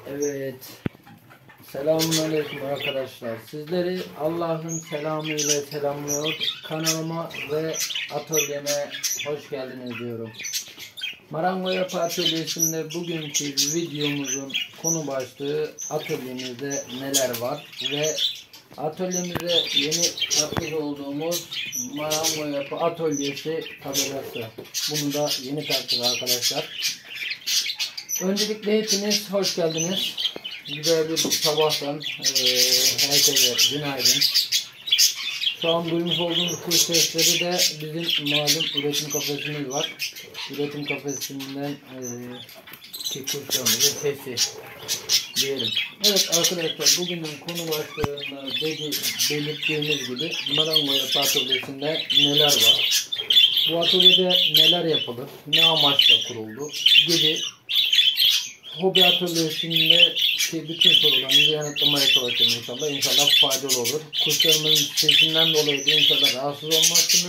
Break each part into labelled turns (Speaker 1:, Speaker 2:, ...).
Speaker 1: Evet. Selamünaleyküm arkadaşlar. Sizleri Allah'ın selamıyla selamlıyor. Kanalıma ve atölyeme hoş geldiniz diyorum. Marango Yapı Atölyesi'nde bugünkü videomuzun konu başlığı atölyemizde neler var ve atölyemize yeni yapmış olduğumuz Marango Yapı Atölyesi tabelası. Bunu da yeni taktık arkadaşlar. Öncelikle hepiniz hoş geldiniz. Güzel bir sabahtan herkese günaydın. Şu an duymuş olduğunuz kuş sesleri de bizim malum üretim kafesimiz var. Üretim kafesinden ki kuşlarımızın sesi diyelim. Evet arkadaşlar, bugünün konu başlığında belirttiğimiz gibi Marango Yapı Atölyesi'nde neler var? Bu atölyede neler yapılır? Ne amaçla kuruldu? Gibi hobi atölyesinde bütün sorularınızı yanıtlamaya çalışacağım inşallah. İnşallah faydalı olur. Kuşlarımın sesinden dolayı da inşallah rahatsız olmazsınız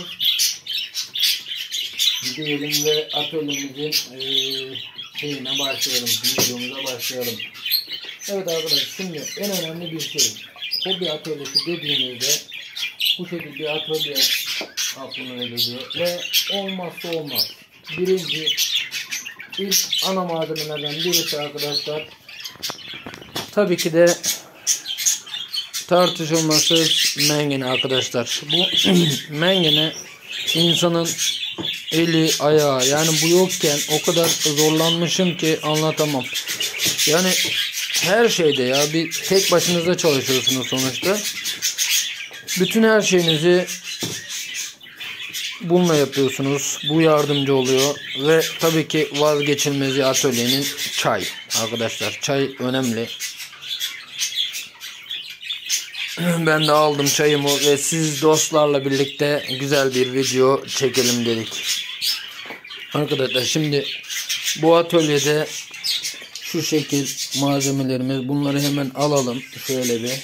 Speaker 1: diyelim ve atölyemizin şeyine başlayalım. Videomuza başlayalım. Evet arkadaşlar, şimdi en önemli bir şey. Hobi atölyesi dediğimizde bu şekilde bir atölye aklına geliyor ve olmazsa olmaz. Birinci İlk ana malzemelerden birisi arkadaşlar, tabii ki de tartışılması mengene arkadaşlar. Bu mengene insanın eli ayağı, yani bu yokken o kadar zorlanmışım ki anlatamam. Yani her şeyde ya, bir tek başınıza çalışıyorsunuz sonuçta. Bütün her şeyinizi bununla yapıyorsunuz. Bu yardımcı oluyor. Ve tabii ki vazgeçilmezi atölyenin çay. Arkadaşlar çay önemli. Ben de aldım çayımı ve siz dostlarla birlikte güzel bir video çekelim dedik. Arkadaşlar şimdi bu atölyede şu şekil malzemelerimiz. Bunları hemen alalım. Şöyle bir.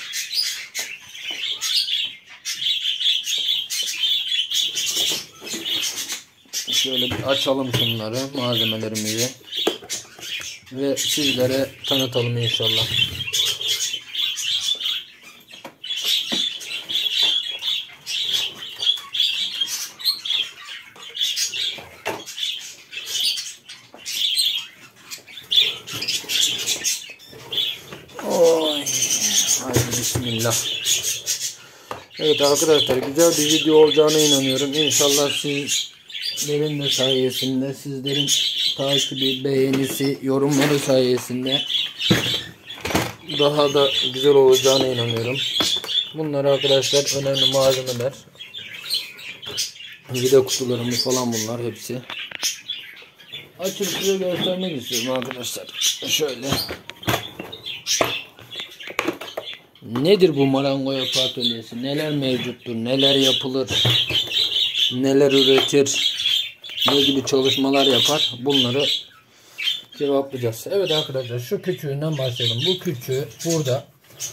Speaker 1: Şöyle bir açalım şunları, malzemelerimizi ve sizlere tanıtalım inşallah. Oy, haydi bismillah. Evet arkadaşlar, güzel bir video olacağına inanıyorum. İnşallah sizlerin de sayesinde, sizlerin takibi, beğenisi, yorumları sayesinde daha da güzel olacağına inanıyorum. Bunlar arkadaşlar önemli malzemeler. Vida kutularımız falan, bunlar hepsi. Açıp size göstermek istiyorum arkadaşlar. Şöyle. Nedir bu Marango Yapı Atölyesi? Neler mevcuttur? Neler yapılır? Neler üretir? Ne gibi çalışmalar yapar? Bunları cevaplayacağız. Evet arkadaşlar, şu küçüğünden başlayalım. Bu küçüğü burada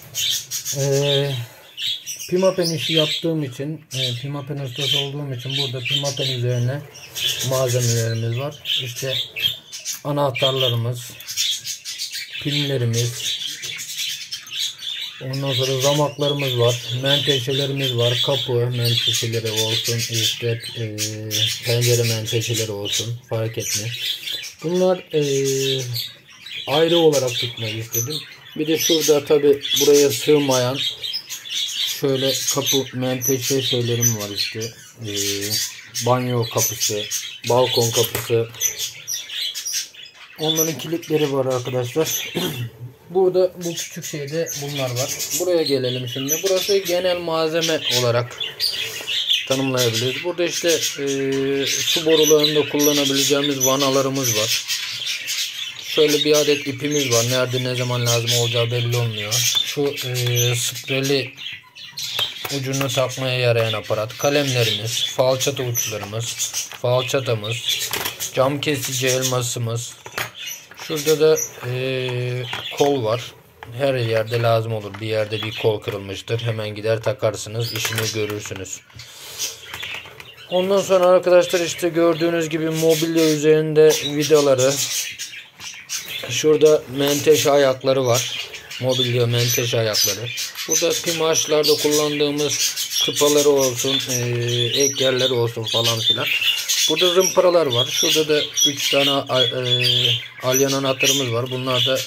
Speaker 1: pimapen işi yaptığım için, pimapen ustası olduğum için burada pimapen üzerine malzemelerimiz var. İşte anahtarlarımız, pinlerimiz, ondan sonra zamaklarımız var, menteşelerimiz var, kapı menteşeleri olsun, işte pencere menteşeleri olsun, fark etmez. Bunlar ayrı olarak tutmayı istedim. Bir de şurada tabi buraya sığmayan şöyle kapı menteşe şeylerim var işte. Banyo kapısı, balkon kapısı. Onların kilitleri var arkadaşlar. Burada bu küçük şeyde bunlar var. Buraya gelelim şimdi. Burası genel malzeme olarak tanımlayabiliriz. Burada işte su borularında kullanabileceğimiz vanalarımız var. Şöyle bir adet ipimiz var. Nerede ne zaman lazım olacağı belli olmuyor. Şu spreli ucunu takmaya yarayan aparat. Kalemlerimiz, falçata uçlarımız, falçatamız, cam kesici elmasımız. Şurada da kol var. Her yerde lazım olur. Bir yerde bir kol kırılmıştır. Hemen gider takarsınız. İşini görürsünüz. Ondan sonra arkadaşlar işte gördüğünüz gibi mobilya üzerinde vidaları, Şurada menteşe ayakları var. Mobilya menteşe ayakları. Burada pimaçlarda kullandığımız tıpaları olsun, ek yerleri olsun falan filan. Burada zımparalar var. Şurada da 3 tane alyan anahtarımız var. Bunlar da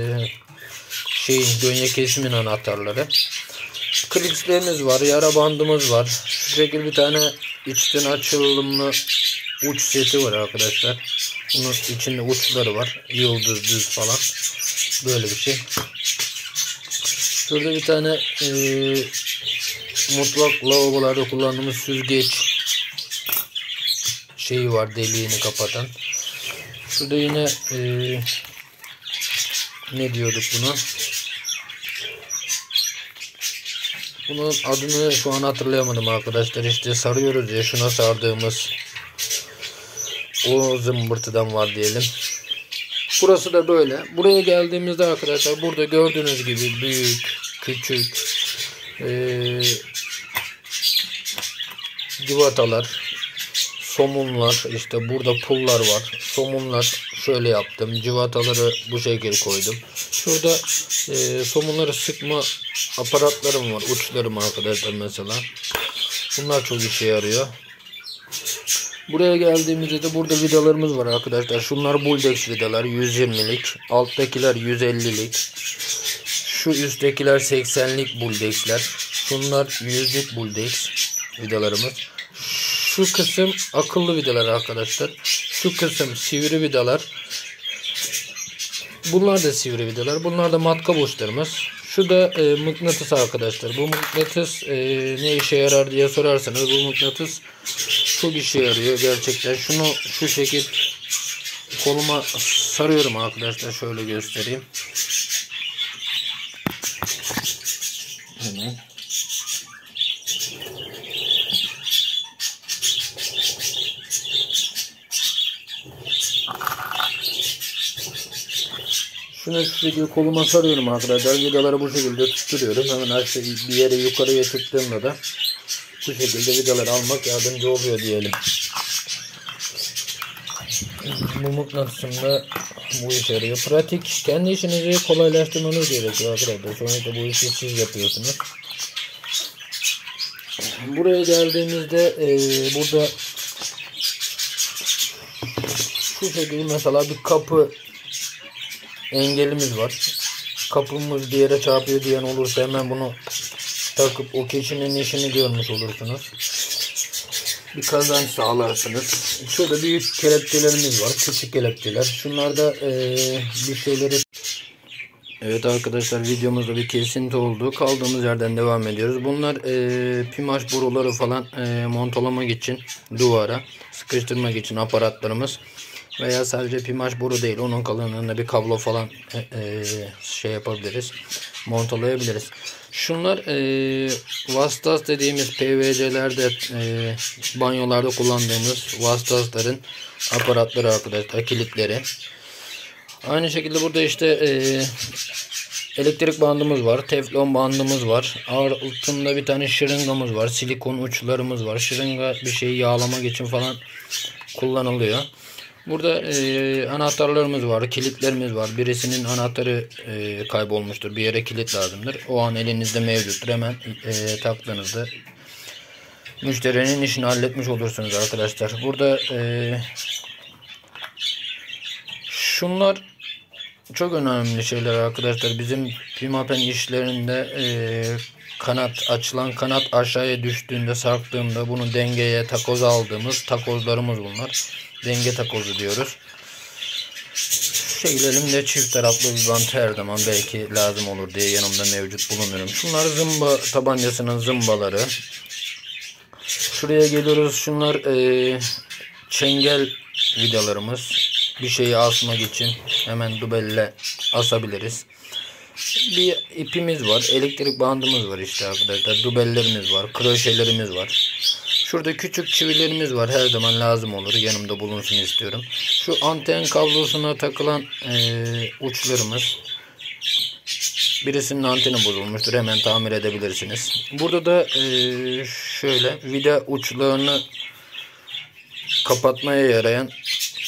Speaker 1: gönye kesimin anahtarları. Klipslerimiz var. Yara bandımız var. Şu şekilde bir tane içten açılımlı uç seti var arkadaşlar. Bunun içinde uçları var. Yıldız, düz falan. Böyle bir şey. Şurada bir tane mutfak lavabolarda kullandığımız süzgeç şeyi var, deliğini kapatan. Şurada yine ne diyorduk buna? Bunun adını şu an hatırlayamadım arkadaşlar. İşte sarıyoruz ya, şuna sardığımız o zımbırtıdan var diyelim. Burası da böyle. Buraya geldiğimizde arkadaşlar burada gördüğünüz gibi büyük, küçük cıvatalar, somunlar, işte burada pullar var. Somunlar şöyle yaptım. Cıvataları bu şekilde koydum. Şurada somunları sıkma aparatlarım var. Uçlarım arkadaşlar mesela. Bunlar çok işe yarıyor. Buraya geldiğimizde de burada vidalarımız var arkadaşlar. Şunlar Buldex vidalar 120'lik. Alttakiler 150'lik. Şu üsttekiler 80'lik Buldex'ler. Şunlar 100'lük Buldex vidalarımız. Şu kısım akıllı vidalar arkadaşlar. Şu kısım sivri vidalar. Bunlar da sivri vidalar. Bunlar da matkap uçlarımız. Şu da mıknatıs arkadaşlar. Bu mıknatıs ne işe yarar diye sorarsanız, bu mıknatıs çok işe yarıyor gerçekten. Şunu şu şekil koluma sarıyorum arkadaşlar. Şöyle göstereyim. Hemen. Şunu şu şekilde koluma sarıyorum arkadaşlar. Vidaları bu şekilde tutturuyorum. Hemen aşağı bir yere yukarıya çıktığımda da bu şekilde vidaları almak yardımcı oluyor diyelim. Bu mıknatısında bu işe yarıyor. Pratik. Kendi işinizi kolaylaştırmanız gerekiyor arkadaşlar. Sonuçta bu işi siz yapıyorsunuz. Buraya geldiğimizde burada şu şekilde mesela bir kapı engelimiz var. Kapımız bir yere çarpıyor diyen olursa hemen bunu takıp o kişinin işini görmüş olursunuz. Bir kazanç sağlarsınız. Şurada büyük kelepçelerimiz var. Küçük kelepçeler. Şunlarda bir şeyleri... Evet arkadaşlar, videomuzda bir kesinti oldu. Kaldığımız yerden devam ediyoruz. Bunlar pimaş boruları falan montalamak için duvara sıkıştırmak için aparatlarımız. Veya sadece pimaş boru değil, onun kalınlığında bir kablo falan şey yapabiliriz, montalayabiliriz. Şunlar vastas dediğimiz PVC'lerde banyolarda kullandığımız vastasların aparatları arkadaşlar, kilitleri. Aynı şekilde burada işte elektrik bandımız var, teflon bandımız var. Altında bir tane şırıngamız var, silikon uçlarımız var. Şırınga bir şeyi yağlamak için falan kullanılıyor. Burada anahtarlarımız var, kilitlerimiz var. Birisinin anahtarı kaybolmuştur, bir yere kilit lazımdır. O an elinizde mevcuttur. Hemen taktığınızda müşterinin işini halletmiş olursunuz arkadaşlar. Burada şunlar çok önemli şeyler arkadaşlar. Bizim pimapen işlerinde açılan kanat aşağıya düştüğünde, sarktığında bunu dengeye takoz aldığımız takozlarımız bunlar. Denge takozu diyoruz. Şu şekilde elimde çift taraflı bir bant her zaman belki lazım olur diye yanımda mevcut bulunuyorum. Şunlar zımba tabancasının zımbaları. Şuraya geliyoruz. Şunlar çengel vidalarımız. Bir şeyi asmak için hemen dubelle asabiliriz. Bir ipimiz var. Elektrik bandımız var işte arkadaşlar. Dubellerimiz var. Kroşelerimiz var. Şurada küçük çivilerimiz var. Her zaman lazım olur. Yanımda bulunsun istiyorum. Şu anten kablosuna takılan uçlarımız. Birisinin anteni bozulmuştur. Hemen tamir edebilirsiniz. Burada da şöyle vida uçlarını kapatmaya yarayan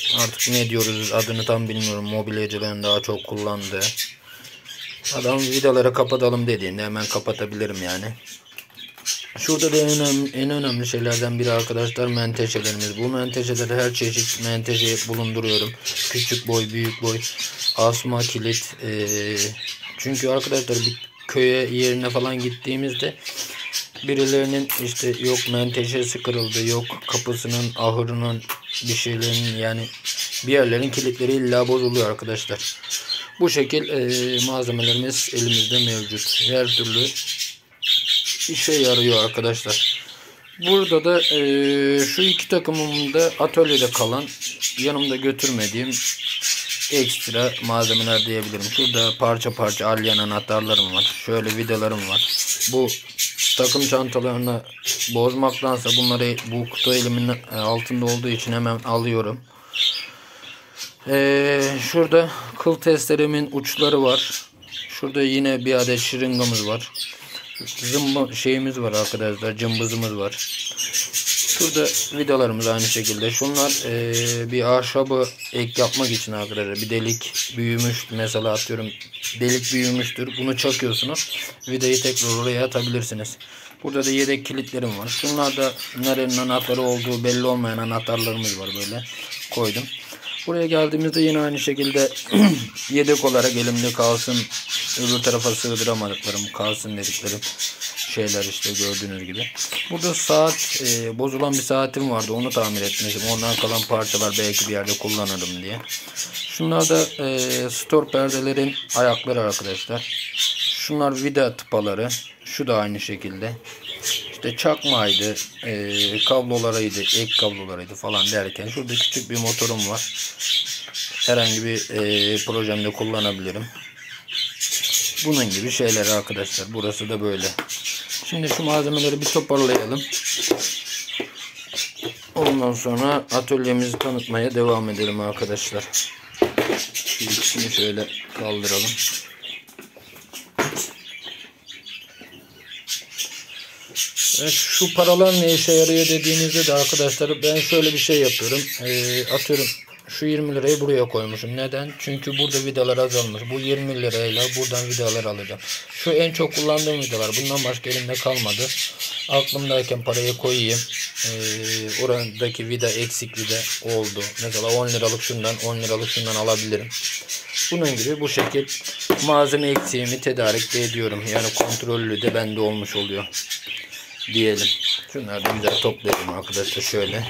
Speaker 2: Artık ne diyoruz adını tam bilmiyorum. Mobilyacıların daha çok kullandığı. Adam vidaları kapatalım dediğinde hemen kapatabilirim yani. Şurada da en önemli şeylerden biri arkadaşlar menteşelerimiz. Bu menteşelerde her çeşit menteşe bulunduruyorum. Küçük boy, büyük boy, asma, kilit. Çünkü arkadaşlar bir köye yerine falan gittiğimizde birilerinin işte yok menteşesi kırıldı, yok kapısının, ahırının bir şeylerin yani bir yerlerin kilitleri illa bozuluyor arkadaşlar. Bu şekil malzemelerimiz elimizde mevcut. Her türlü işe yarıyor arkadaşlar. Burada da şu iki takımım da atölyede kalan, yanımda götürmediğim ekstra malzemeler diyebilirim. Şurada parça parça alyan anahtarlarım var. Şöyle vidalarım var. Bu takım çantalarını bozmaktansa bunları bu kutu elimin altında olduğu için hemen alıyorum. Şurada kıl testeremin uçları var. Şurada yine bir adet şırıngamız var. Zımba şeyimiz var arkadaşlar, cımbızımız var. Şurada vidalarımız aynı şekilde. Şunlar bir ahşabı ek yapmak için arkadaşlar. Bir delik büyümüş mesela, atıyorum delik büyümüştür. Bunu çakıyorsunuz. Vidayı tekrar oraya atabilirsiniz. Burada da yedek kilitlerim var. Şunlar da nerenin anahtarı olduğu belli olmayan anahtarlarımız var, böyle koydum. Buraya geldiğimizde yine aynı şekilde yedek olarak elimde kalsın, öbür tarafa sığdıramadıklarım kalsın dediklerim şeyler işte gördüğünüz gibi. Burada saat bozulan bir saatim vardı, onu tamir etmişim. Ondan kalan parçalar belki bir yerde kullanırım diye. Şunlar da stor perdelerin ayakları arkadaşlar. Şunlar vida tıpaları. Şu da aynı şekilde. İşte çakmaydı, kablolarıydı, ek kablolarıydı falan derken şurada küçük bir motorum var. Herhangi bir projemde kullanabilirim. Bunun gibi şeyler arkadaşlar. Burası da böyle. Şimdi şu malzemeleri bir toparlayalım. Ondan sonra atölyemizi tanıtmaya devam edelim arkadaşlar. Şu ikisini şöyle kaldıralım. Evet, şu paralar ne işe yarıyor dediğinizde de arkadaşlar ben şöyle bir şey yapıyorum. Atıyorum şu 20 lirayı buraya koymuşum. Neden? Çünkü burada vidalar azalmış. Bu 20 lirayla buradan vidalar alacağım. Şu en çok kullandığım vidalar. Bundan başka elimde kalmadı. Aklımdayken parayı koyayım. Oradaki vida eksik vida oldu. Mesela 10 liralık şundan 10 liralık şundan alabilirim. Bunun gibi bu şekil malzeme eksiğimi tedarik de ediyorum. Yani kontrollü de bende olmuş oluyor diyelim. Şunları da güzel toplayalım arkadaşlar şöyle.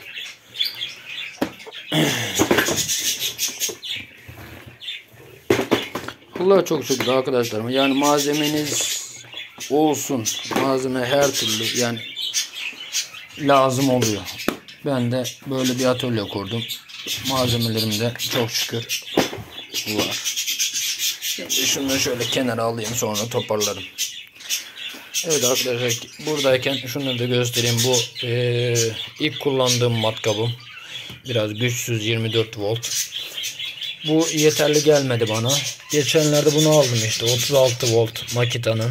Speaker 2: Allah çok şükür arkadaşlarım. Yani malzemeniz olsun. Malzeme her türlü yani lazım oluyor. Ben de böyle bir atölye kurdum. Malzemelerim de çok şükür var. Şimdi şunu da şöyle kenara alayım, sonra toparlarım. Evet arkadaşlar, buradayken şunları da göstereyim. Bu ilk kullandığım matkabım. Biraz güçsüz, 24 volt. Bu yeterli gelmedi bana. Geçenlerde bunu aldım işte, 36 volt Makita'nın.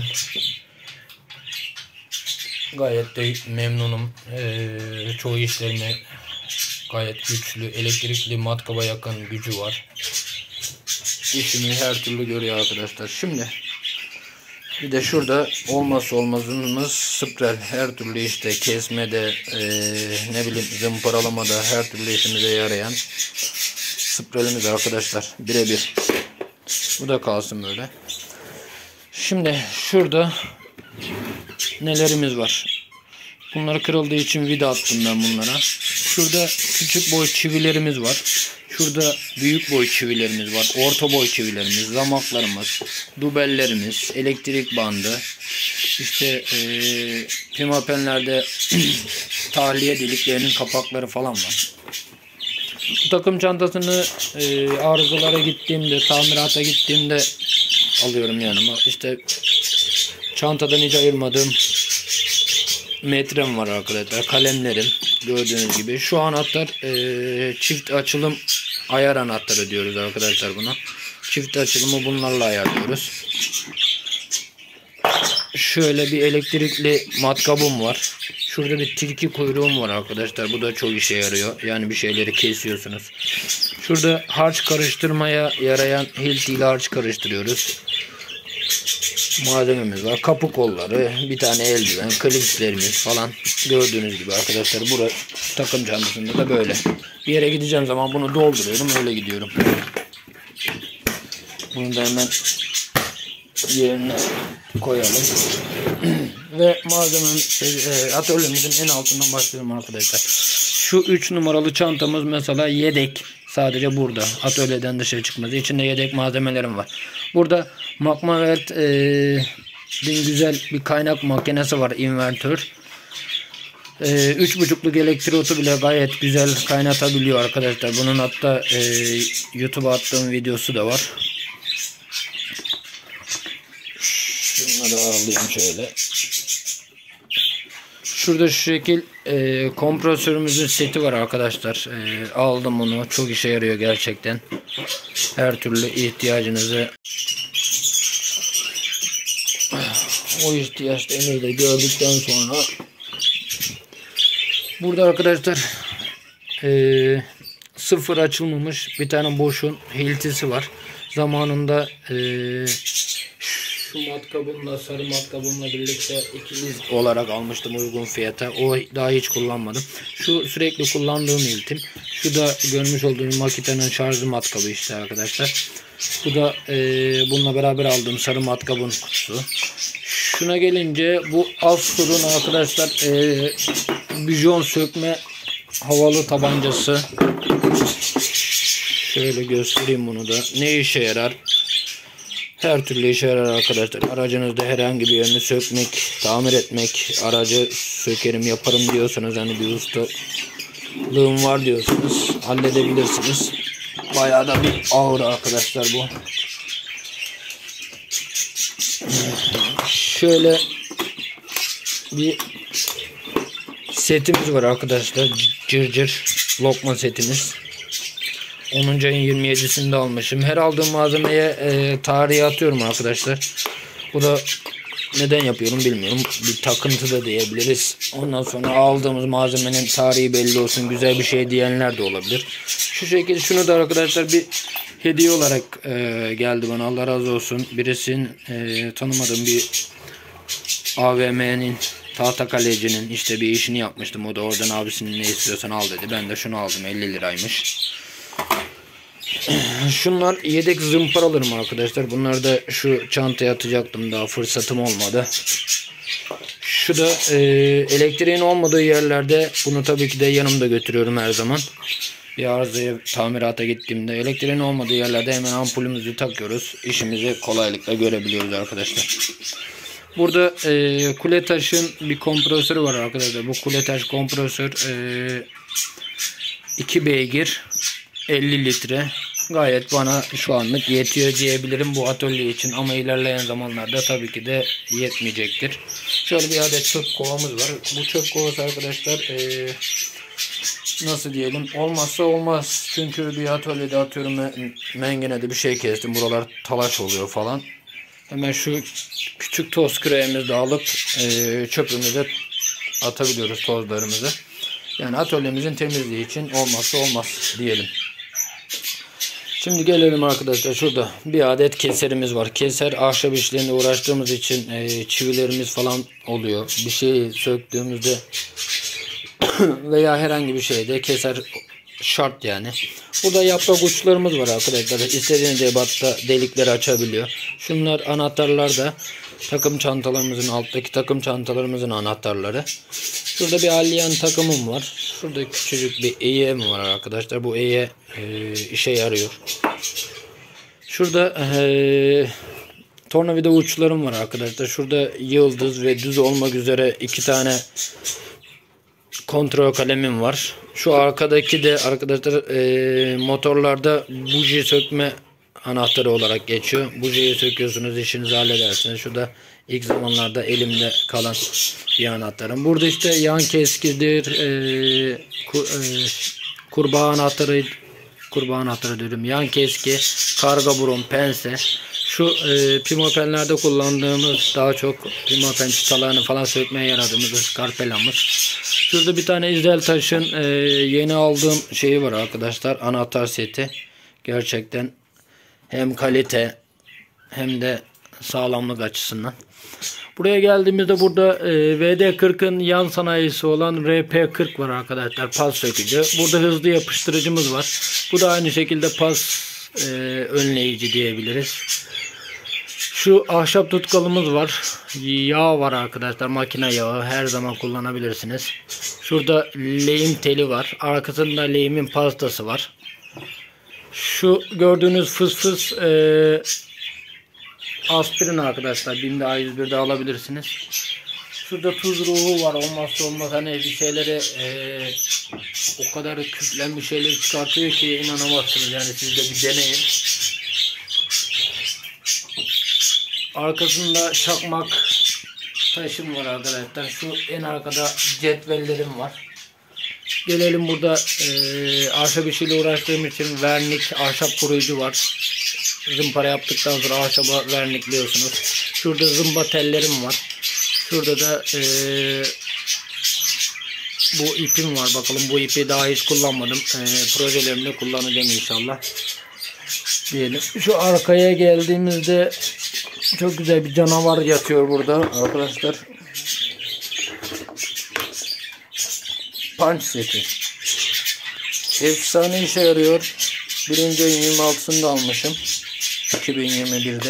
Speaker 2: Gayet de memnunum. Çoğu işlerimi gayet güçlü, elektrikli matkaba yakın gücü var. İşimi her türlü görüyor arkadaşlar. Şimdi bir de şurada olmazsa olmazımız sprey. Her türlü işte kesmede, ne bileyim zımparalamada her türlü işimize yarayan spreyimiz arkadaşlar. Birebir. Bu da kalsın böyle. Şimdi şurada nelerimiz var? Bunları kırıldığı için vida attım ben bunlara. Şurada küçük boy çivilerimiz var. Şurada büyük boy çivilerimiz var. Orta boy çivilerimiz, zamaklarımız, dubellerimiz, elektrik bandı. İşte pimapenlerde tahliye deliklerinin kapakları falan var. Bu takım çantasını arızalara gittiğimde, tamirata gittiğimde alıyorum yanıma. İşte çantadan hiç ayırmadığım metrem var arkadaşlar. Kalemlerim gördüğünüz gibi. Şu anahtar çift açılım ayar anahtarı diyoruz arkadaşlar buna. Çift açılımı bunlarla ayarlıyoruz. şöyle bir elektrikli matkabım var. Şurada bir tilki kuyruğum var arkadaşlar. Bu da çok işe yarıyor. Yani bir şeyleri kesiyorsunuz. Şurada harç karıştırmaya yarayan Hilti ile harç karıştırıyoruz. Malzememiz var. Kapı kolları, bir tane eldiven, klipslerimiz falan. Gördüğünüz gibi arkadaşlar. Burası takım çantasında da böyle. Bir yere gideceğim zaman bunu dolduruyorum. Öyle gidiyorum. Bunu da hemen yerine koyalım. Ve atölyemizin en altından başlıyorum arkadaşlar. Şu 3 numaralı çantamız mesela yedek. Sadece burada. Atölyeden dışarı çıkması. İçinde yedek malzemelerim var. Burada Makmavert güzel bir kaynak makinesi var. Invertör. 3.5'luk elektrotu bile gayet güzel kaynatabiliyor arkadaşlar. Bunun hatta YouTube'a attığım videosu da var. Şunları alayım şöyle. Şurada şu şekil kompresörümüzün seti var arkadaşlar. Aldım onu. Çok işe yarıyor gerçekten. Her türlü ihtiyacınızı o ihtiyaçlarını da gördükten sonra burada arkadaşlar sıfır açılmamış bir tane boşun hiltisi var. Zamanında şu matkabımla, sarı matkabımla birlikte ikili olarak almıştım uygun fiyata. O daha hiç kullanmadım. Şu sürekli kullandığım hiltim. Şu da görmüş olduğunuz makinenin şarjı matkabı işte arkadaşlar. Bu da bununla beraber aldığım sarı matkabın kutusu. Şuna gelince bu Assur'un arkadaşlar bijon sökme havalı tabancası. Şöyle göstereyim bunu da. Ne işe yarar? Her türlü işe yarar arkadaşlar. Aracınızda herhangi bir yerini sökmek, tamir etmek, aracı sökerim yaparım diyorsanız, hani bir ustalığım var diyorsanız halledebilirsiniz. Bayağı da bir ağır arkadaşlar bu. Şöyle bir setimiz var arkadaşlar. Cırcır lokma setimiz. 10. ayın 27'sinde almışım. Her aldığım malzemeye tarihe atıyorum arkadaşlar. Bu da neden yapıyorum bilmiyorum. Bir takıntı da diyebiliriz. Ondan sonra aldığımız malzemenin tarihi belli olsun. Güzel bir şey diyenler de olabilir. Şu şekilde şunu da arkadaşlar bir hediye olarak geldi bana. Allah razı olsun. Birisinin tanımadığım bir AVM'nin Tahtakale'cinin işte bir işini yapmıştım. O da oradan abisinin ne istiyorsan al dedi. Ben de şunu aldım. 50 liraymış. Şunlar yedek zımparalarım arkadaşlar. Bunları da şu çantaya atacaktım. Daha fırsatım olmadı. Şu da elektriğin olmadığı yerlerde bunu tabii ki de yanımda götürüyorum her zaman. Bir arızaya tamirata gittiğimde elektriğin olmadığı yerlerde hemen ampulümüzü takıyoruz. İşimizi kolaylıkla görebiliyoruz arkadaşlar. Burada Kuletaş'ın bir kompresörü var arkadaşlar. Bu Kuletaş kompresör 2 beygir 50 litre. Gayet bana şu anlık yetiyor diyebilirim bu atölye için, ama ilerleyen zamanlarda tabii ki de yetmeyecektir. Şöyle bir adet çöp kovamız var. Bu çöp kovası arkadaşlar nasıl diyelim, olmazsa olmaz. Çünkü bir atölyede atıyorum mengenede bir şey kestim. Buralar talaş oluyor falan. Hemen şu küçük toz küreğimizi de alıp çöpümüze atabiliyoruz tozlarımızı. Yani atölyemizin temizliği için olmazsa olmaz diyelim. Şimdi gelelim arkadaşlar, şurada bir adet keserimiz var. Keser ahşap işlerine uğraştığımız için çivilerimiz falan oluyor. Bir şeyi söktüğümüzde veya herhangi bir şeyde keser şart yani. Burada yaprak uçlarımız var arkadaşlar. İstediğiniz ebatta delikleri açabiliyor. Şunlar anahtarlar da takım çantalarımızın, alttaki takım çantalarımızın anahtarları. Şurada bir alyan takımım var. Şurada küçücük bir eğe var arkadaşlar. Bu eğe işe yarıyor. Şurada tornavida uçlarım var arkadaşlar. Şurada yıldız ve düz olmak üzere 2 tane kontrol kalemim var. Şu arkadaki de arkadaşlar motorlarda buji sökme anahtarı olarak geçiyor. Bujiyi söküyorsunuz, işinizi halledersiniz. Şurada ilk zamanlarda elimde kalan bir anahtarım. Burada işte yan keskidir, kurbağa anahtarı kurbağa anahtarı diyorum. Yan keski, karga burun, pense. Şu pimapenlerde kullandığımız, daha çok pimapen çıtalarını falan sökmeye yaradığımız ıskarpelamız. Şurada bir tane İzeltaş'ın yeni aldığım şeyi var arkadaşlar. Anahtar seti. Gerçekten hem kalite hem de sağlamlık açısından. Buraya geldiğimizde burada VD40'ın yan sanayisi olan RP40 var arkadaşlar. Pas sökücü. Burada hızlı yapıştırıcımız var. Bu da aynı şekilde pas önleyici diyebiliriz. Şu ahşap tutkalımız var. Yağ var arkadaşlar. Makine yağı. Her zaman kullanabilirsiniz. Şurada lehim teli var. Arkasında lehimin pastası var. Şu gördüğünüz fıs fıs aspirin arkadaşlar. BİM'de A101'de alabilirsiniz. Şurada tuz ruhu var. Olmazsa olmaz. Hani bir şeyleri o kadar küflenmiş şeyler çıkartıyor ki inanamazsınız. Yani siz de bir deneyin. Arkasında çakmak taşım var arkadaşlar. Şu en arkada cetvellerim var. Gelelim burada ahşap işiyle uğraştığım için vernik, ahşap koruyucu var. Zımpara yaptıktan sonra ahşaba vernikliyorsunuz. Şurada zımba tellerim var. Şurada da bu ipim var. Bakalım bu ipi daha hiç kullanmadım. Projelerimde kullanacağım inşallah. Diyelim. Şu arkaya geldiğimizde çok güzel bir canavar yatıyor burada arkadaşlar. Punch seti. Efsane işe yarıyor. Birinci ayın 26'sında almışım. 2021'de.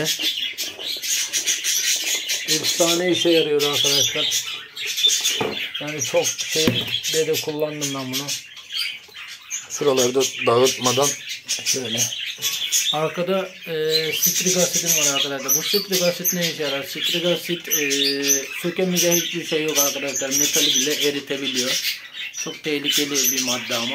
Speaker 2: Efsane işe yarıyor arkadaşlar. Yani çok şeyde de kullandım ben bunu. Şuraları da dağıtmadan şöyle. Arkada sitrik asitim var arkadaşlar. Bu sitrik asit ne işe yarar? Sitrik asit sökemeyeceği hiçbir şey yok arkadaşlar. Metali bile eritebiliyor. Çok tehlikeli bir madde ama.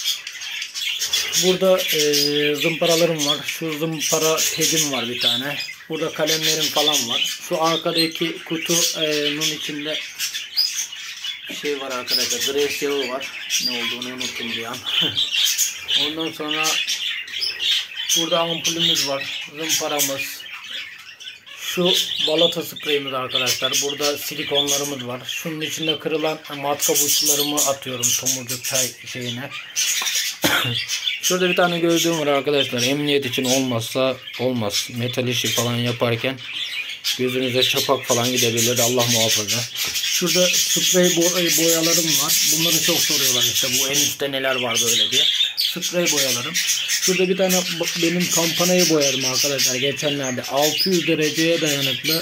Speaker 2: Burada zımparalarım var. Şu zımpara pedim var bir tane. Burada kalemlerim falan var. Şu arkadaki kutunun içinde şey var arkadaşlar. Gres yağı var. Ne olduğunu unuttum bir an. Ondan sonra burada ampulümüz var. Zımparamız. Şu balata spreyimiz arkadaşlar. Burada silikonlarımız var. Şunun içinde kırılan matkap uçlarımı atıyorum tomurcuk çay şeyine. Şurada bir tane gözlüğüm var arkadaşlar. Emniyet için olmazsa olmaz. Metal işi falan yaparken gözünüze çapak falan gidebilir. Allah muhafaza. Şurada sprey boyalarım var. Bunları çok soruyorlar işte. Bu en üstte neler var böyle diye. Sprey boyalarım. Şurada bir tane benim kampanayı boyadım arkadaşlar. Geçenlerde 600 dereceye dayanıklı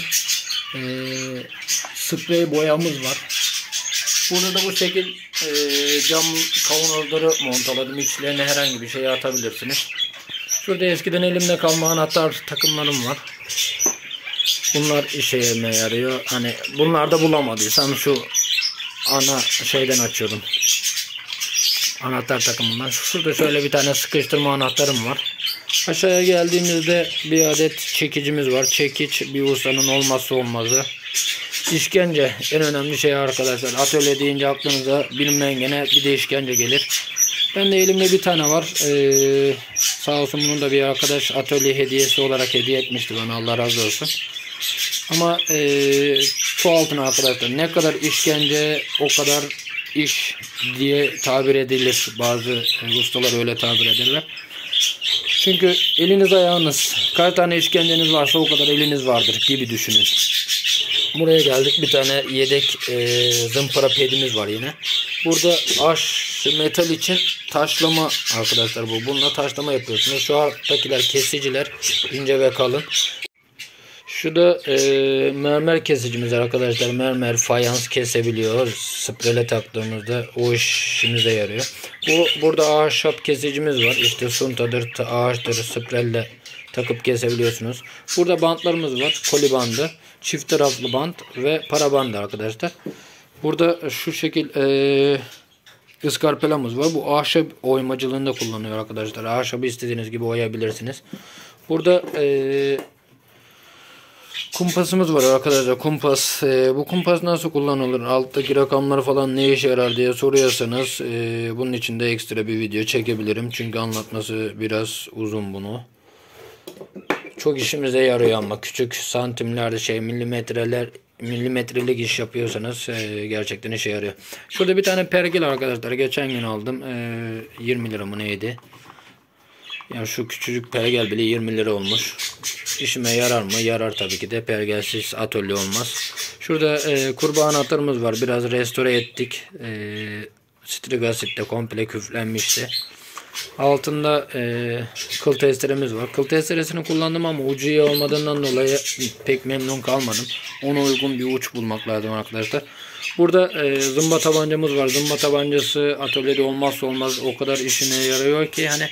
Speaker 2: sprey boyamız var. Burada da bu şekil cam kavanozları montaladım. İçlerine herhangi bir şey atabilirsiniz. Şurada eskiden elimde kalma anahtar takımlarım var. Bunlar işe yarıyor. Hani bunlarda bulamadıysam şu ana şeyden açıyordum. Anahtar takımından. Şurada şöyle bir tane sıkıştırma anahtarım var. Aşağıya geldiğimizde bir adet çekicimiz var. Çekiç bir ustanın olmazsa olmazı. İşkence en önemli şey arkadaşlar. Atölye deyince aklınıza bilmeyene bir de işkence gelir. Ben de elimde bir tane var. Sağ olsun bunu da bir arkadaş atölye hediyesi olarak hediye etmişti bana. Allah razı olsun. Ama şu altına arkadaşlar ne kadar işkence o kadar iş diye tabir edilir. Bazı ustalar öyle tabir ederler. Çünkü eliniz ayağınız kaç tane işkenceniz varsa o kadar eliniz vardır gibi düşünün. Buraya geldik. Bir tane yedek zımpara pedimiz var yine. Burada metal için taşlama arkadaşlar bu. Bununla taşlama yapıyorsunuz. Şu alttakiler kesiciler ince ve kalın. Şu da mermer kesicimiz arkadaşlar. Mermer, fayans kesebiliyor. Sprele taktığımızda o işimize yarıyor. Burada ahşap kesicimiz var. İşte suntadır, ağaçtır, sprelle takıp kesebiliyorsunuz. Burada bantlarımız var. Koli bandı, çift taraflı bant ve para bandı arkadaşlar. Burada şu şekil ıskarpelamız var. Bu ahşap oymacılığında kullanıyor arkadaşlar. Ahşabı istediğiniz gibi oyabilirsiniz. Burada Kumpasımız var arkadaşlar. Kumpas. Bu kumpas nasıl kullanılır? Alttaki rakamlar falan ne işe yarar diye soruyorsanız bunun için de ekstra bir video çekebilirim. Çünkü anlatması biraz uzun bunu. Çok işimize yarıyor ama küçük santimlerde milimetrelik iş yapıyorsanız gerçekten işe yarıyor. Şurada bir tane pergel arkadaşlar. Geçen gün aldım. 20 lira mı neydi? Yani şu küçücük pergel bile 20 lira olmuş. İşime yarar mı? Yarar tabii ki de. Pergelsiz atölye olmaz. Şurada kurbağa anahtarımız var. Biraz restore ettik. Strik asitle komple küflenmişti. Altında kıl testeremiz var. Kıl testeresini kullandım ama ucu iyi olmadığından dolayı pek memnun kalmadım. Ona uygun bir uç bulmak lazım arkadaşlar. Burada zımba tabancamız var. Zımba tabancası atölyede olmazsa olmaz. O kadar işine yarıyor ki hani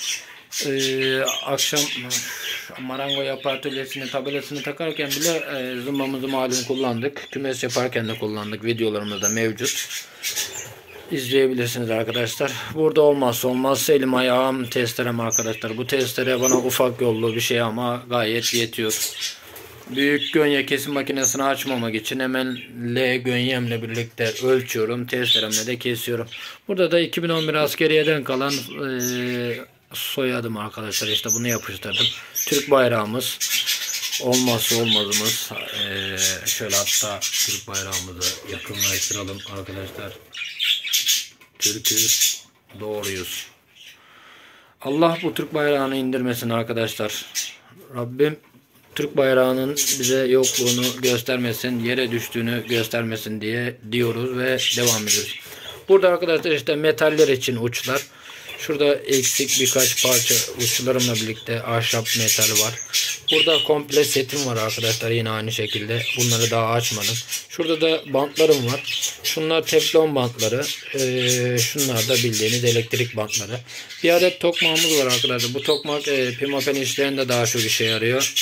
Speaker 2: akşam marango yapı atölyesinin tabelasını takarken bile zımbamızı malum kullandık. Kümes yaparken de kullandık. Videolarımızda mevcut. İzleyebilirsiniz arkadaşlar. Burada olmazsa olmaz elim ayağım testerem arkadaşlar. Bu testere bana ufak yollu bir şey ama gayet yetiyor. Büyük gönye kesim makinesini açmamak için hemen L gönyemle birlikte ölçüyorum. Testeremle de kesiyorum. Burada da 2011 askeriyeden kalan soyadım arkadaşlar. İşte bunu yapıştırdım. Türk bayrağımız. Olmazsa olmazımız. Şöyle hatta Türk bayrağımızı yakınlaştıralım arkadaşlar. Türk'ü doğruyuz. Allah bu Türk bayrağını indirmesin arkadaşlar. Rabbim Türk bayrağının bize yokluğunu göstermesin, yere düştüğünü göstermesin diye diyoruz ve devam ediyoruz. Burada arkadaşlar işte metaller için uçlar. Şurada eksik birkaç parça uçlarımla birlikte ahşap metal var. Burada komple setim var arkadaşlar yine aynı şekilde. Bunları daha açmadım. Şurada da bantlarım var. Şunlar teflon bantları. Şunlar da bildiğiniz elektrik bantları. Bir adet tokmağımız var arkadaşlar. Bu tokmak pimapen işlerinde daha çok işe yarıyor.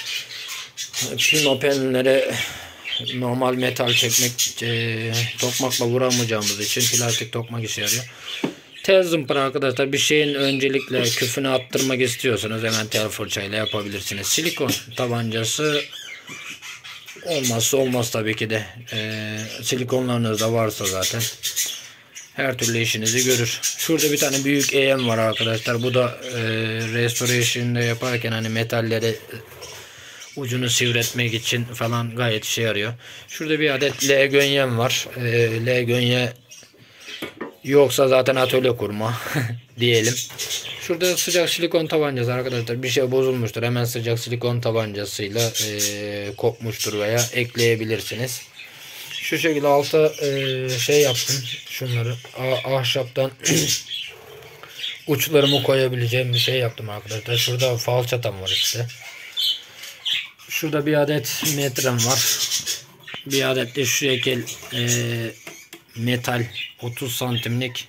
Speaker 2: Pimapenlere normal metal çekmek tokmakla vuramayacağımız için plastik tokmak işe yarıyor. Tel zımpara arkadaşlar, bir şeyin öncelikle küfünü attırmak istiyorsanız hemen tel fırçayla yapabilirsiniz. Silikon tabancası olmazsa olmaz tabii ki de. Silikonlarınız da varsa zaten her türlü işinizi görür. Şurada bir tane büyük eğim var arkadaşlar. Bu da restoration'da yaparken hani metalleri ucunu sivretmek için falan gayet işe yarıyor. Şurada bir adet L gönyem var. L gönye yoksa zaten atölye kurma diyelim. Şurada sıcak silikon tabancası arkadaşlar. Bir şey bozulmuştur. Hemen sıcak silikon tabancasıyla kopmuştur veya ekleyebilirsiniz. Şu şekilde alta şey yaptım. Şunları ahşaptan uçlarımı koyabileceğim bir şey yaptım arkadaşlar. Şurada falçatam var işte. Şurada bir adet metrem var. Bir adet de şu şekil metal 30 santimlik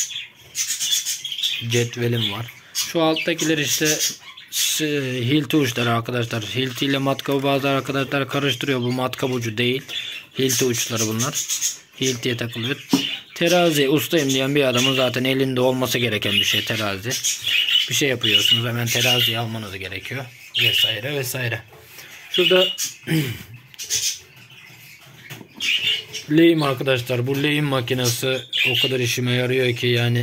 Speaker 2: cetvelim var. Şu alttakiler işte hilti uçları arkadaşlar. Hilti ile matkabı bazı arkadaşlar karıştırıyor. Bu matkap ucu değil. Hilti uçları bunlar. Hiltiye takılıyor. Terazi ustayım diyen bir adamın zaten elinde olması gereken bir şey terazi. Bir şey yapıyorsunuz hemen teraziyi almanız gerekiyor. Vesaire vesaire. Şurada lehim arkadaşlar. Bu lehim makinesi o kadar işime yarıyor ki yani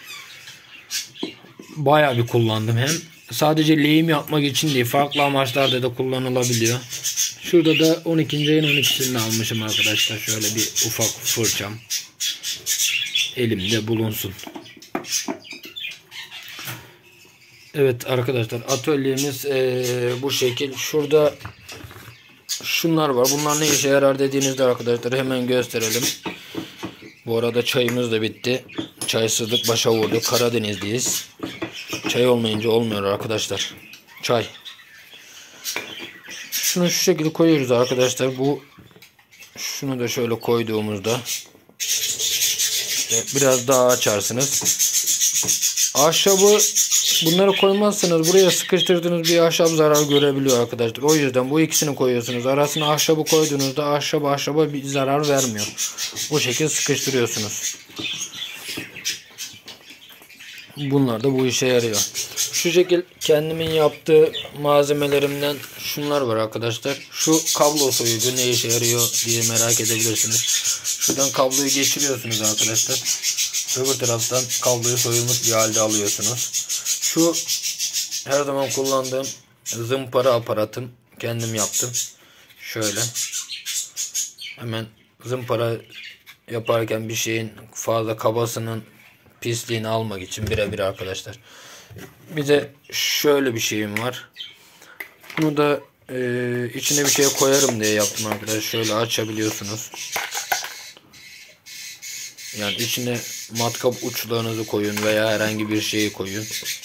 Speaker 2: bayağı bir kullandım. Hem sadece lehim yapmak için değil, farklı amaçlarda da kullanılabiliyor. Şurada da 12. ayın 12'sini almışım arkadaşlar. Şöyle bir ufak fırçam elimde bulunsun. Evet arkadaşlar, atölyemiz bu şekil. Şurada şunlar var. Bunlar ne işe yarar dediğinizde arkadaşlar hemen gösterelim. Bu arada çayımız da bitti. Çaysızlık başa vurdu. Karadeniz'deyiz. Çay olmayınca olmuyor arkadaşlar. Çay. Şunu şu şekilde koyuyoruz arkadaşlar. Şunu da şöyle koyduğumuzda biraz daha açarsınız. Ahşabı bunları koymazsanız buraya sıkıştırdığınız bir ahşap zarar görebiliyor arkadaşlar. O yüzden bu ikisini koyuyorsunuz. Arasına ahşabı koyduğunuzda ahşaba bir zarar vermiyor. Bu şekilde sıkıştırıyorsunuz. bunlar da bu işe yarıyor. Şu şekil kendimin yaptığı malzemelerimden şunlar var arkadaşlar. Şu kablo soyucu ne işe yarıyor diye merak edebilirsiniz. Şuradan kabloyu geçiriyorsunuz arkadaşlar. Öbür taraftan kabloyu soyulmuş bir halde alıyorsunuz. Şu her zaman kullandığım zımpara aparatım. Kendim yaptım. Şöyle. Hemen zımpara yaparken bir şeyin fazla kabasının pisliğini almak için birebir arkadaşlar. Bir de şöyle bir şeyim var. Bunu da içine bir şey koyarım diye yaptım arkadaşlar. Şöyle açabiliyorsunuz. Yani içine matkap uçlarınızı koyun veya herhangi bir şeyi koyun.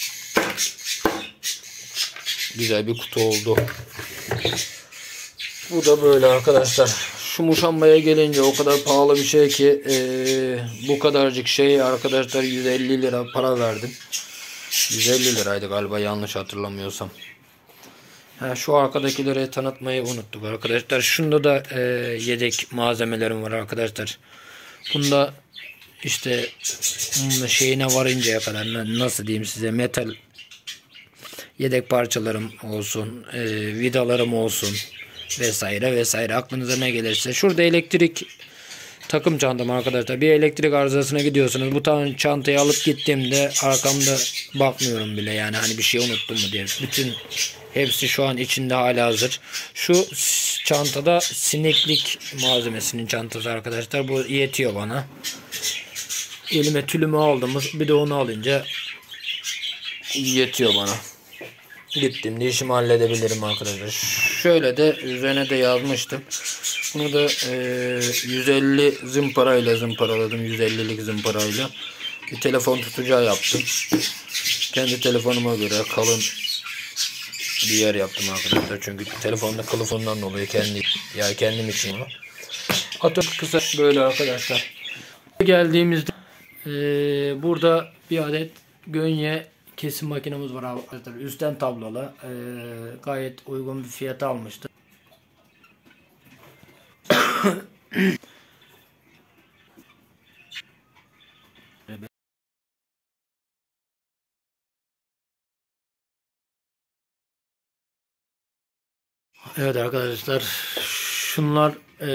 Speaker 2: Güzel bir kutu oldu. Bu da böyle arkadaşlar. Şu muşambaya gelince o kadar pahalı bir şey ki bu kadarcık şey arkadaşlar 150 lira para verdim. 150 liraydı galiba yanlış hatırlamıyorsam. Şu arkadakileri tanıtmayı unuttuk arkadaşlar. Şunda da yedek malzemelerim var arkadaşlar. Bunda işte şeyine varıncaya kadar nasıl diyeyim size, metal yedek parçalarım olsun, vidalarım olsun vesaire vesaire, aklınıza ne gelirse. Şurada elektrik takım çantam arkadaşlar. Bir elektrik arızasına gidiyorsunuz. Bu çantayı alıp gittiğimde arkamda bakmıyorum bile, yani hani bir şey unuttum mu diye. Bütün hepsi şu an içinde halihazır. Şu çantada sineklik malzemesinin çantası arkadaşlar. Bu yetiyor bana. Elime tülümü aldım. Bir de onu alınca yetiyor bana. Gittiğimde işimi halledebilirim arkadaşlar. Şöyle de üzerine de yazmıştım. Bunu da 150 zımparayla zımparaladım. 150'lik zımparayla. Bir telefon tutacağı yaptım. Kendi telefonuma göre kalın bir yer yaptım arkadaşlar. Çünkü telefonda kılıfından dolayı kendim için o. Atom kısa böyle arkadaşlar. Geldiğimizde burada bir adet gönye kesim makinemiz var arkadaşlar. Üstten tablolu. Gayet uygun bir fiyata almıştım. Evet arkadaşlar, şunlar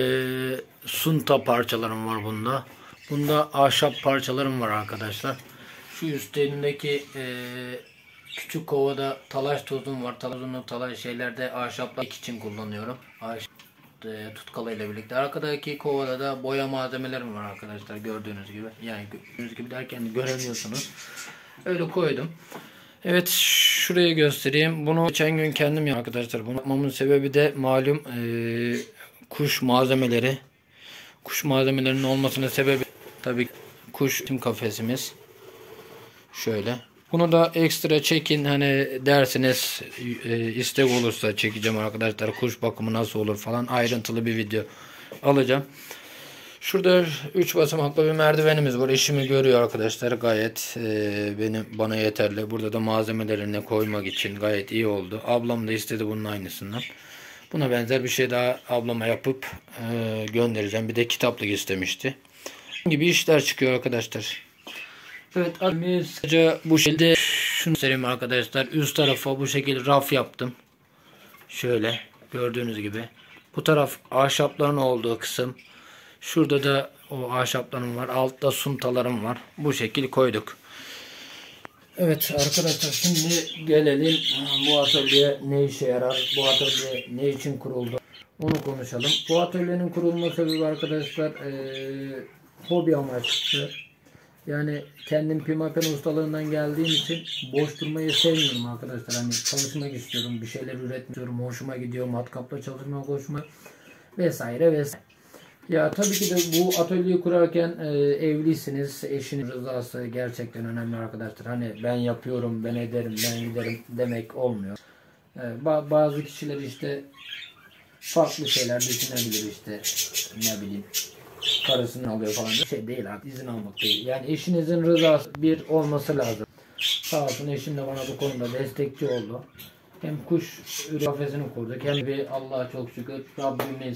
Speaker 2: sunta parçalarım var bunda. Bunda ahşap parçalarım var arkadaşlar. Şu üstündeki küçük kovada talaş tozum var. Talaş şeylerde ahşaplar için kullanıyorum. Ahşap tutkalıyla birlikte. Arkadaki kovada da boya malzemelerim var arkadaşlar, gördüğünüz gibi. Yani gördüğünüz gibi derken göremiyorsunuz. Öyle koydum. Evet, şuraya göstereyim. Bunu geçen gün kendim yaptım arkadaşlar. Bunu yapmamın sebebi de malum kuş malzemeleri. Kuş malzemelerinin olmasının sebebi tabii kuş kafesimiz. Şöyle. Bunu da ekstra çekin hani dersiniz, istek olursa çekeceğim arkadaşlar. Kuş bakımı nasıl olur falan ayrıntılı bir video alacağım. Şurada 3 basamaklı bir merdivenimiz var. İşimi görüyor arkadaşlar. Gayet bana yeterli. Burada da malzemelerini koymak için gayet iyi oldu. Ablam da istedi bunun aynısından. Buna benzer bir şey daha ablama yapıp göndereceğim. Bir de kitaplık istemişti. Bu gibi işler çıkıyor arkadaşlar. Evet, bu şekilde şunu söyleyeyim arkadaşlar. Üst tarafa bu şekilde raf yaptım. Şöyle gördüğünüz gibi. Bu taraf ahşapların olduğu kısım. Şurada da o ahşaplarım var. Altta suntalarım var. Bu şekil koyduk. Evet arkadaşlar, şimdi gelelim bu atölye ne işe yarar? Bu atölye ne için kuruldu? Onu konuşalım. Bu atölyenin kurulma sebebi arkadaşlar hobi amaçlı. Yani kendim pimapen ustalığından geldiğim için boş durmayı sevmiyorum arkadaşlar. Hani çalışmak istiyorum, bir şeyler üretmek istiyorum, hoşuma gidiyor, matkapla çalışmak hoşuma vesaire vesaire. Ya tabii ki de bu atölyeyi kurarken evliysiniz, eşinin rızası gerçekten önemli arkadaşlar. Hani ben yapıyorum, ben ederim, ben giderim demek olmuyor. Bazı kişiler işte farklı şeyler düşünebilir, işte ne bileyim karısını alıyor falan, bir şey değil artık, izin almak değil. Yani eşinizin rızası bir olması lazım. Sağ olsun eşim de bana bu konuda destekçi oldu. Hem kuş kafesini kurduk hem bir Allah'a çok şükür Rabbimiz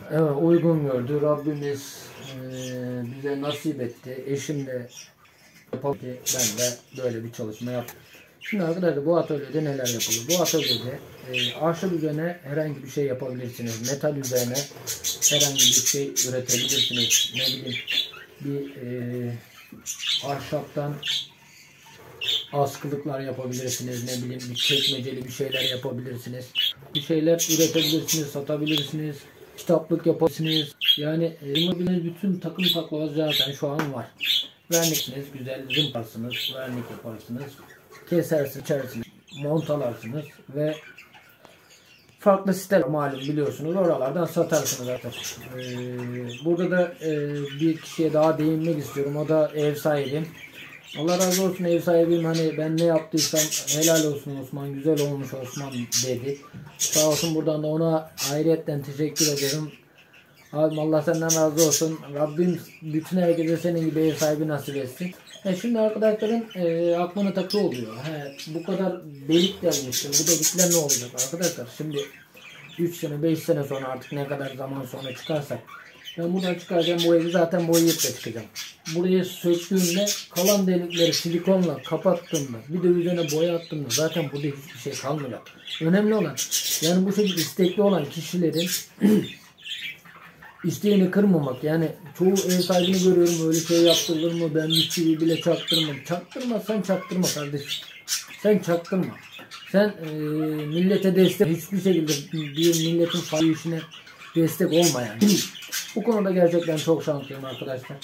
Speaker 2: uygun gördü. Rabbimiz bize nasip etti. Eşim de
Speaker 1: yapalım ki ben de böyle bir çalışma yaptım. Şimdi arkadaşlar bu atölyede neler yapılır? Bu atölyede ahşap üzerine herhangi bir şey yapabilirsiniz. Metal üzerine herhangi bir şey üretebilirsiniz. Ne bileyim bir ahşaptan askılıklar yapabilirsiniz. Ne bileyim bir çekmeceli bir şeyler yapabilirsiniz. Bir şeyler üretebilirsiniz, satabilirsiniz. Kitaplık yapabilirsiniz. Yani bütün takım taklavat zaten şu an var. Verniksiniz, güzel zımparsınız, vernik yaparsınız. Kesersiniz, içerisine montalarsınız ve farklı siteler malum biliyorsunuz, oralardan satarsınız zaten. Burada da bir kişiye daha değinmek istiyorum. O da ev sahibim. Allah razı olsun ev sahibim, hani ben ne yaptıysam helal olsun Osman, güzel olmuş Osman dedi. Sağ olsun, buradan da ona ayrıyetten teşekkür ederim. Abim Allah senden razı olsun. Rabbim bütün herkese senin gibi ev sahibi nasip etsin. Şimdi arkadaşların aklına takı oluyor. Bu kadar delik gelmiştir. Bu delikler ne olacak arkadaşlar? Şimdi 3 sene 5 sene sonra, artık ne kadar zaman sonra çıkarsak, ben buradan çıkaracağım, bu evi zaten boyayıp da çıkacağım. Buraya söktüğümde kalan delikleri silikonla kapattığımda, bir de üzerine boya attığımda zaten burada hiçbir şey kalmayacak. Önemli olan, yani bu şekilde istekli olan kişilerin İsteğini kırmamak. Yani çoğu ev sahibini görüyorum, öyle şey yaptırılır mı, ben bir çivi bile çaktırmam. Çaktırmazsan çaktırma kardeşim. Sen çaktırma. Sen millete destek, hiçbir şekilde bir milletin fayda işine destek olma yani. Bu konuda gerçekten çok şanslıyım arkadaşlar.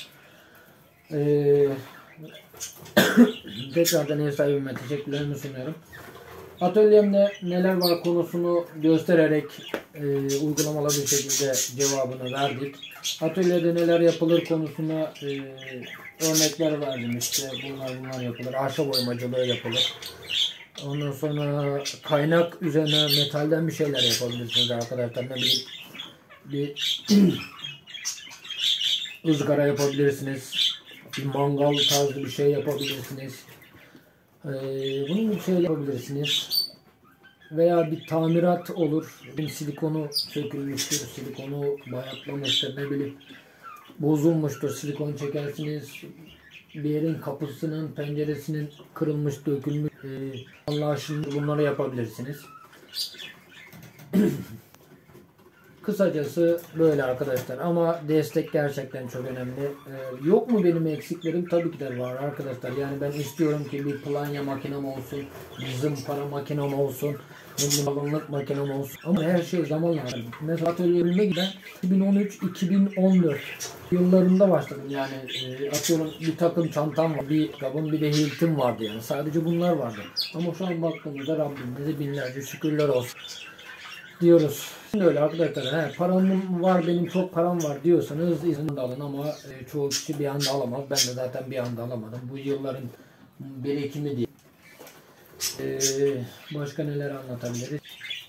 Speaker 1: Tekrardan ev sahibime teşekkürlerimi sunuyorum. Atölyemde neler var konusunu göstererek uygulamalı bir şekilde cevabını verdik. Atölyede neler yapılır konusuna örnekler verdim. İşte bunlar yapılır. Ahşap oymacılığı yapılır. Ondan sonra kaynak üzerine metalden bir şeyler yapabilirsiniz arkadaşlar. Ne bileyim bir ızgara yapabilirsiniz. Bir mangal tarzı bir şey yapabilirsiniz. Bunun bir şey yapabilirsiniz. Veya bir tamirat olur. Silikonu sökülmüştür, silikonu bayatlamıştır, ne bileyim bozulmuştur, silikon çekersiniz. Bir yerin kapısının, penceresinin kırılmış, dökülmüş, anlaşılmış, bunları yapabilirsiniz. Kısacası böyle arkadaşlar, ama destek gerçekten çok önemli. Yok mu benim eksiklerim? Tabii ki de var arkadaşlar. Yani ben istiyorum ki bir planya makinem olsun, bir zımpara makinem olsun, bir balonluk makinem olsun. Ama her şey zamanla. Mesela atölye bilmek ben 2013-2014 yıllarında başladım. Yani atıyorum bir takım çantam var, bir kabım, bir de hiltim vardı yani. Sadece bunlar vardı. Ama şu an baktığımızda Rabbimize binlerce şükürler olsun diyoruz. Şimdi öyle arkadaşlar, param var, benim çok param var diyorsanız izin de alın, ama çoğu kişi bir anda alamaz. Ben de zaten bir anda alamadım. Bu yılların birikimi diye. Başka neler anlatabiliriz?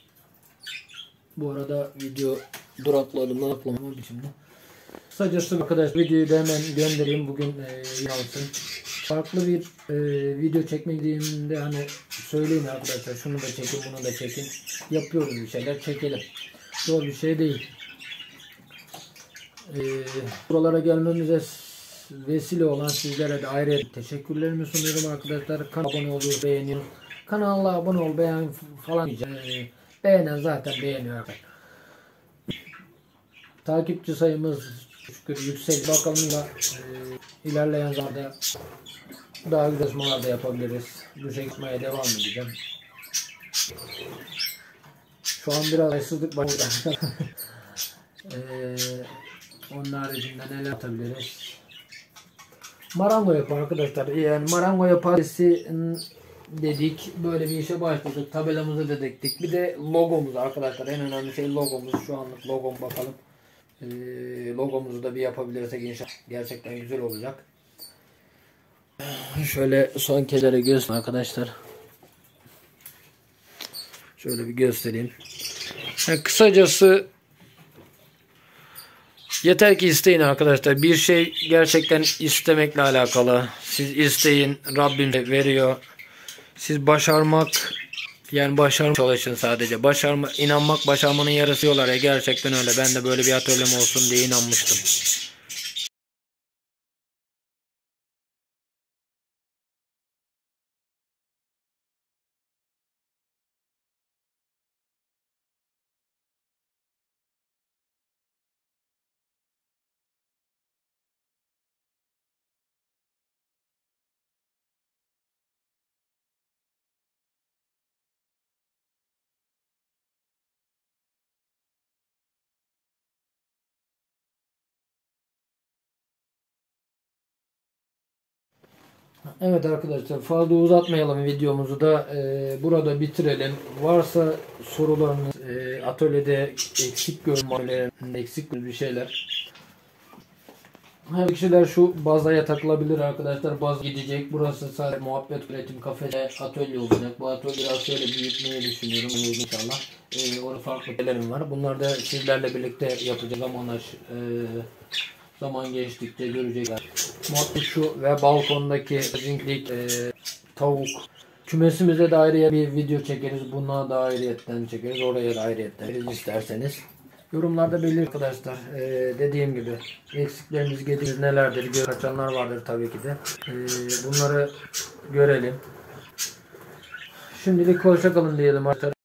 Speaker 1: Bu arada video durakladı mı aklama biçimde. Kısacası arkadaşlar videoyu da hemen göndereyim, bugün yansın. Farklı bir video çekmediğimde hani söyleyin arkadaşlar, şunu da çekin, bunu da çekin. Yapıyoruz bir şeyler, çekelim. Zor bir şey değil. Buralara gelmemize vesile olan sizlere de ayrı teşekkürlerimi sunuyorum arkadaşlar. Kanala abone oluyor, beğeniyor. Kanala abone ol, beğen falan diyeceğim. Beğenen zaten beğeniyor arkadaşlar. Takipçi sayımız yüksek, bakalım da ilerleyen zamanlarda daha güzel çalışmalar da yapabiliriz. Bu şekilde devam edeceğim. Şu an biraz aysızlık var burada. Onun haricinde neler atabiliriz? Marango yapı arkadaşlar. Yani marango yapısı dedik. Böyle bir işe başladık. Tabelamızı da diktik. Bir de logomuz arkadaşlar. En önemli şey logomuz. Şu anlık logom bakalım. Logomuzu da bir yapabilirsek inşallah gerçekten güzel olacak. Şöyle son kelere göstereyim arkadaşlar. Şöyle bir göstereyim. Yani kısacası yeter ki isteyin arkadaşlar. Bir şey gerçekten istemekle alakalı. Siz isteyin, Rabbim veriyor. Siz başarmak, yani başarmaya çalışın sadece. İnanmak başarmanın yarısı diyorlar ya, gerçekten öyle. Ben de böyle bir atölyem olsun diye inanmıştım. Evet arkadaşlar, fazla uzatmayalım videomuzu da burada bitirelim. Varsa sorularınız, atölyede eksik görmelerinde eksik bir şeyler. Her kişiler şu bazaya takılabilir arkadaşlar. Baz gidecek. Burası sadece muhabbet, üretim, kafe, atölye olacak. Bu atölye biraz şöyle büyütmeyi düşünüyorum inşallah. Orada farklı şeylerim var. Bunlar da sizlerle birlikte yapacağız. Zaman geçtikçe görecekler. Muhabbet şu ve balkondaki zinklik, tavuk. Kümesimize de ayrıca bir video çekeriz. Buna da ayrıyetten çekeriz. Oraya da ayrıyetten isterseniz. Yorumlarda belirtin arkadaşlar. Dediğim gibi eksiklerimiz, gediğimiz nelerdir, kaçanlar vardır tabii ki de. Bunları görelim. Şimdilik hoşça kalın diyelim arkadaşlar.